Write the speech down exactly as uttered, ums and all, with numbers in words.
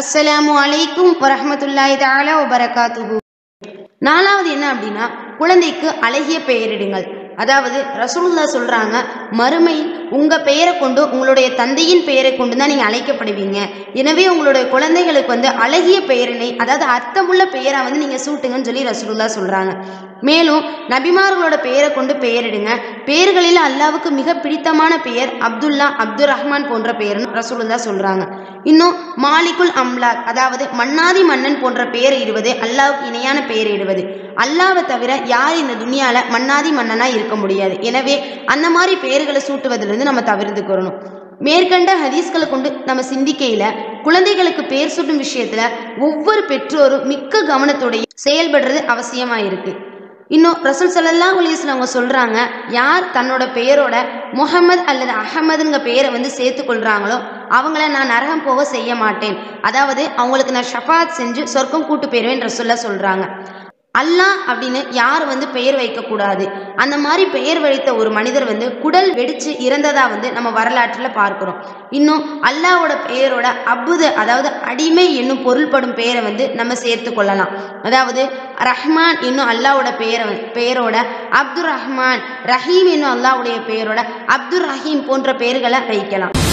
அஸ்ஸலாமு அலைக்கும் வரஹ்மத்துல்லாஹி தஆலா வபரகாத்துஹு. நாலாவது என்ன அப்படின்னா, குழந்தைக்கு அழகிய பெயரிடுங்கள். அதாவது ரசூலுல்லாஹ் சொல்றாங்க, மறுமையில் உங்க பெயரை கொண்டு உங்களுடைய தந்தையின் பெயரை கொண்டு தான் நீங்க அழைக்கப்படுவீங்க. எனவே உங்களுடைய குழந்தைகளுக்கு வந்து அழகிய பெயரினை, அதாவது அர்த்தமுள்ள பெயரை வந்து நீங்க சூட்டுங்கன்னு சொல்லி ரசூலுல்லாஹ் சொல்றாங்க. மேலும் நபிமார்களோட பெயரை கொண்டு பெயரிடுங்க. பெயர்களில் அல்லாவுக்கு மிக பிடித்தமான பெயர் அப்துல்லா, அப்துல் ரஹ்மான் போன்ற பெயர்னு ரசூலுல்லாஹ் சொல்றாங்க. இன்னும் மாலிகுல் அம்லாக், அதாவது மன்னாதி மன்னன் போன்ற பெயர் இடுவது அல்லாவுக்கு இணையான பெயர் இடுவது. அல்லாவை தவிர யார் இந்த துனியால மன்னாதி மன்னனா இருக்க முடியாது. எனவே அந்த மாதிரி பெயர்களை சூட்டுவதிலிருந்து நம்ம தவிர்த்துக்கிறணும். மேற்கண்ட ஹதீஸ்களை கொண்டு நம்ம சிந்திக்கையில குழந்தைகளுக்கு பெயர் சூட்டும் விஷயத்துல ஒவ்வொரு பெற்றோரும் மிக்க கவனத்தோடைய செயல்படுறது அவசியமா இருக்கு. இன்னும் ரசூல் ஸல்லல்லாஹு அலைஹி வஸல்லம் அவங்க சொல்றாங்க, யார் தன்னோட பெயரோட முஹம்மது அல்லது அஹமதுங்க பெயரை வந்து சேர்த்து கொள்றாங்களோ அவங்கள நான் நரகம் போக செய்ய மாட்டேன். அதாவது அவங்களுக்கு நான் ஷஃபாத் செஞ்சு சொர்க்கம் கூட்டு போயிருவேன் ரசூலுல்லாஹ் சொல்றாங்க. அல்லாஹ் அப்படின்னு யார் வந்து பெயர் வைக்கக்கூடாது. அந்த மாதிரி பெயர் வைத்த ஒரு மனிதர் வந்து குடல் வெடிச்சு இறந்ததா வந்து நம்ம வரலாற்றுல பார்க்கிறோம். இன்னும் அல்லாவோட பெயரோட அபுத, அதாவது அடிமை என்னும் பொருள்படும் பெயரை வந்து நம்ம சேர்த்து கொள்ளலாம். அதாவது ரஹ்மான் என்னும் அல்லாவோட பெயரை பெயரோட அப்துல் ரஹ்மான், ரஹீம் என்னும் அல்லாவுடைய பெயரோட அப்துல் ரஹீம் போன்ற பெயர்களை வைக்கலாம்.